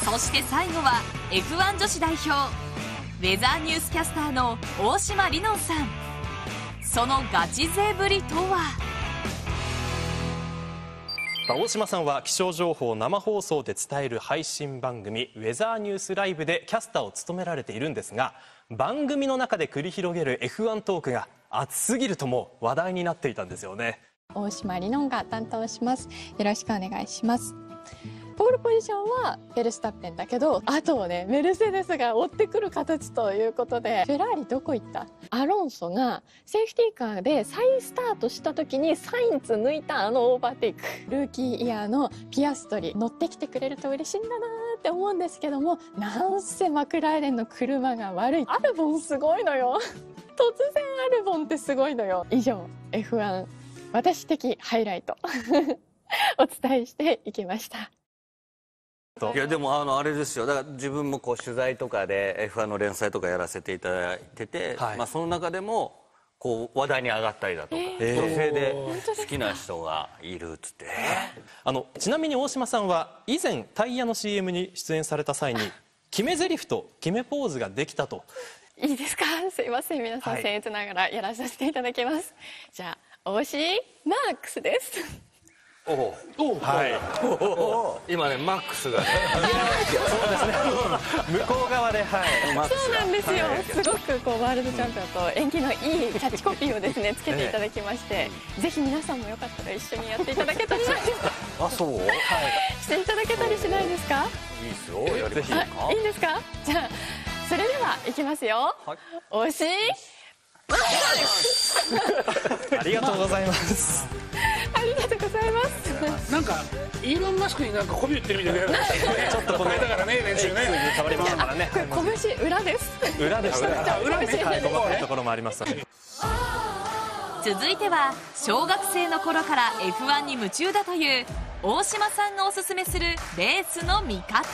そして最後は F1 女子代表ウェザーニュースキャスターの大島里乃さん。そのガチ勢ぶりとは。 大島さんは気象情報を生放送で伝える配信番組ウェザーニュースライブでキャスターを務められているんですが、番組の中で繰り広げる F1 トークが熱すぎるとも話題になっていたんですよね。 大島里乃が担当します。よろしくお願いします。ポールポジションはフェルスタッペンだけど、あとをねメルセデスが追ってくる形ということで、フェラーリどこ行った？アロンソがセーフティーカーで再スタートした時にサインツ抜いたオーバーテイク、ルーキーイヤーのピアストリ乗ってきてくれると嬉しいんだなって思うんですけども、なんせマクラーレンの車が悪い。アルボンすごいのよ突然アルボンってすごいのよ。以上 F1 私的ハイライトお伝えしていきました。 いやでもあれですよ、だから自分もこう取材とかで F1 の連載とかやらせていただいてて、 はい、 まあその中でもこう話題に上がったりだとか、女性で好きな人がいるっつって、 ちなみに大島さんは以前タイヤの CM に出演された際に決め台詞と決めポーズができたと。 いいですか？すいません、皆さん僭越ながらやらさせていただきます。じゃあ推しマックスですおお、はい、今ねマックスがねそうですね向こう側で、はい、マックスそうなんですよ、すごくこうワールドチャンピオンと縁起のいいキャッチコピーをですねつけていただきまして、ぜひ皆さんもよかったら一緒にやっていただけたりあ、そう、はい、 していただけたりしないですか？ いいですよ、やりましょうか。 いいんですか？じゃあそれではいきますよ、はい、推しありがとうございますありがとうございます。 なんかイーロン・マスクになんか媚び売ってるみたいなちょっとこれだからね、練習ね変わりましたからね。 拳裏です。 裏でしたね。 裏でしたね。 細かいところもあります。 続いては小学生の頃から F1 に夢中だという大島さんがおすすめするレースの見方。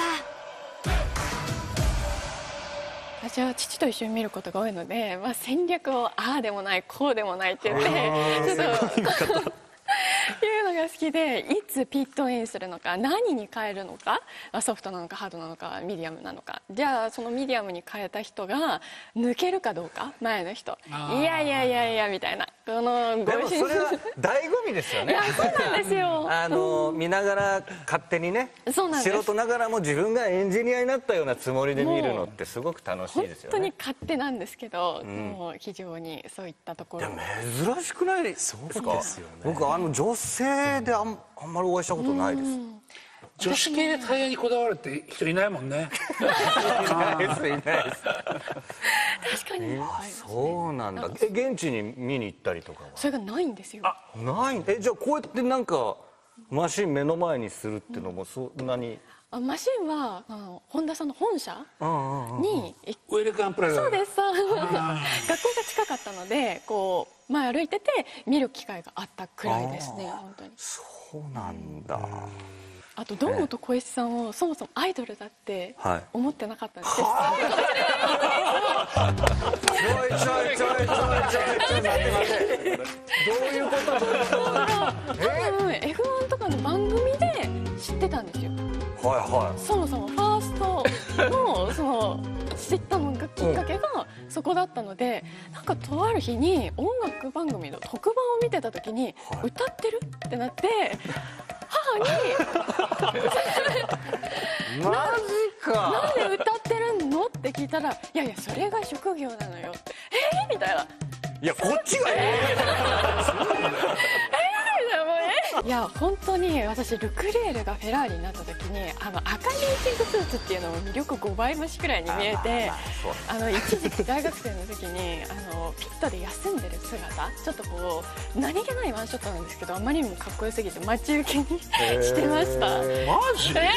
私は父と一緒に見ることが多いので、戦略をああでもないこうでもないって言ってちょっというのが好きで、いつピットインするのか、何に変えるのか、ソフトなのかハードなのかミディアムなのか、じゃあそのミディアムに変えた人が抜けるかどうか、前の人いやいやいやいやみたいな、このでもそれは醍醐味ですよね。 いやそうなんですよ見ながら勝手にね、素人ながらも自分がエンジニアになったようなつもりで見るのってすごく楽しいですよね。 本当に勝手なんですけど、もう非常にそういったところ。 いや珍しくないですか？ そうですよね。 僕女性であんまりお会いしたことないです。 女子系でタイヤにこだわるって人いないもんね。 いないです。 確かに。 そうなんだ。現地に見に行ったりとかは？ それがないんですよ。 ない。じゃあこうやってなんかマシン目の前にするっていうのもそんなに？ マシンはホンダさんの本社にウェルカムプラザ。 そうです。学校が近かったので、こう前歩いてて見る機会があったくらいですね。本当に。 そうなんだ。 あと堂本光一さんをそもそもアイドルだって思ってなかったんです。 ちょい待ってどういうこと？ 多分 F1 とかの番組で知ってたんですよ。そもそもファーストのその知ったのがきっかけがそこだったので、なんかとある日に音楽番組の特番を見てた時に歌ってるってなって、母にマジか、 なんで歌ってるのって聞いたら、いやいやそれが職業なのよ。みたいな。 いやこっちがいや本当に私ルクレールがフェラーリになった時に赤レーシングスーツっていうのも魅力5倍増しくらいに見えて、一時期大学生の時にピットで休んでる姿、ちょっとこう何気ないワンショットなんですけど、あまりにもかっこよすぎて待ち受けにしてました。 マジ？ そんな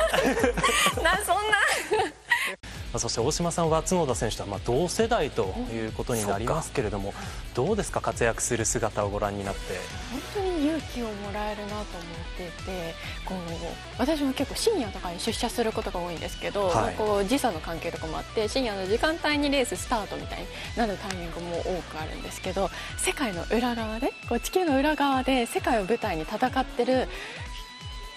そして大島さんは角田選手とは同世代ということになりますけれども、どうですか、活躍する姿をご覧になって。 本当に勇気をもらえるなと思っていて、こう私も結構深夜とかに出社することが多いんですけど、こう時差の関係とかもあって深夜の時間帯にレーススタートみたいになるタイミングも多くあるんですけど、世界の裏側でこう地球の裏側で世界を舞台に戦ってる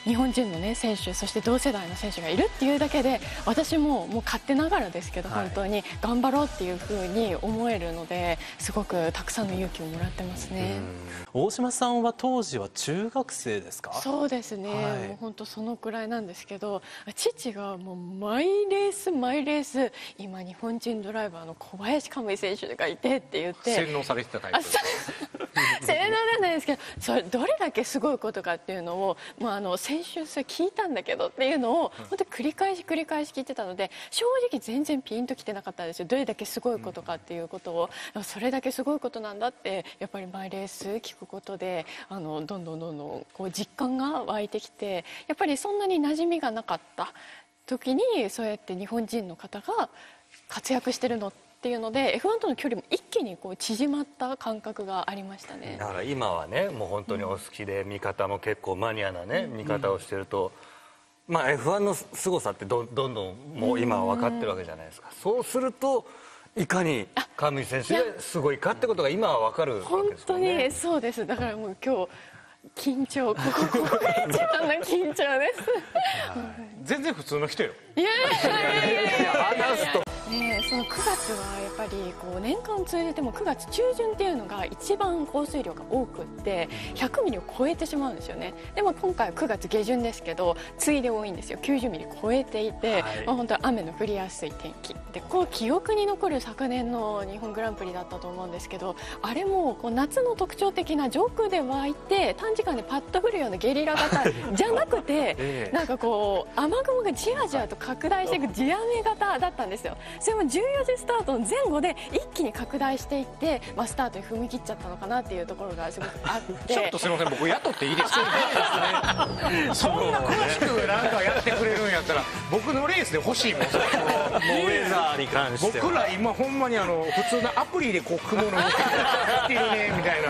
日本人の、ね、選手そして同世代の選手がいるっていうだけで私もう勝手ながらですけど、本当に頑張ろうっていうふうに思えるのですごくたくさんの勇気をもらってますね。 大島さんは当時は中学生ですか？ そうですね、もう本当そのくらいなんですけど、父がもうマイレース今日本人ドライバーの小林可夢選手がいてって言って洗脳されてたタイプ。 洗脳じゃないですけど、それどれだけすごいことかっていうのを、先週それ聞いたんだけどっていうのを本当に繰り返し聞いてたので、正直全然ピンときてなかったんですよ。どれだけすごいことかっていうことを、それだけすごいことなんだってやっぱりマイレース聞くことでどんどんこう実感が湧いてきて、やっぱりそんなに馴染みがなかった時にそうやって日本人の方が活躍してるのっていうので F1 との距離も一気にこう縮まった感覚がありましたね。 だから今はねもう本当にお好きで見方も結構マニアなね見方をしてると、F1 の凄さってどんどんもう今は分かってるわけじゃないですか。そうするといかに可夢選手ですごいかってことが今は分かるわけですよね。 本当にそうです。だからもう今日緊張、ここが一番の緊張です全然普通の人よ。 いや話すとね、その9月はやっぱりこう年間通じても9月中旬っていうのが一番降水量が多くって100ミリを超えてしまうんですよね。でも今回は9月下旬ですけど次いで多いんですよ。90ミリ超えていて、本当に雨の降りやすい天気で、こう記憶に残る昨年の日本グランプリだったと思うんですけど、あれもこう夏の特徴的な上空で湧いて短時間でパッと降るようなゲリラ型じゃなくてなんかこう雨雲がじわじわと拡大していく地雨型だったんですよ。それも14時スタートの前後で一気に拡大していって、スタートに踏み切っちゃったのかなっていうところがすごくあってちょっとすみません、僕雇っていいですか？そんな詳しくなんかやってくれるんやったら僕のレースで欲しいもん。もうウェザーに関しては僕ら今ほんまに普通のアプリでこう雲の動きがってるねみたいな、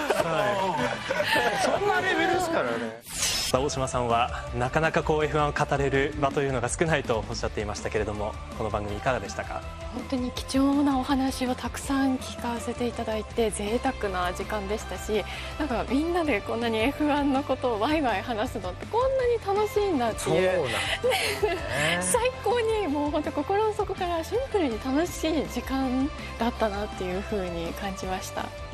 そんなレベルですからね。 大島さんはなかなかこう F1 を語れる場というのが少ないとおっしゃっていましたけれども、この番組いかがでしたか？ 本当に貴重なお話をたくさん聞かせていただいて贅沢な時間でしたし、なんかみんなでこんなに F1 のことをワイワイ話すのってこんなに楽しいんだっていう最高にもう本当心の底からシンプルに楽しい時間だったなっていうふうに感じました。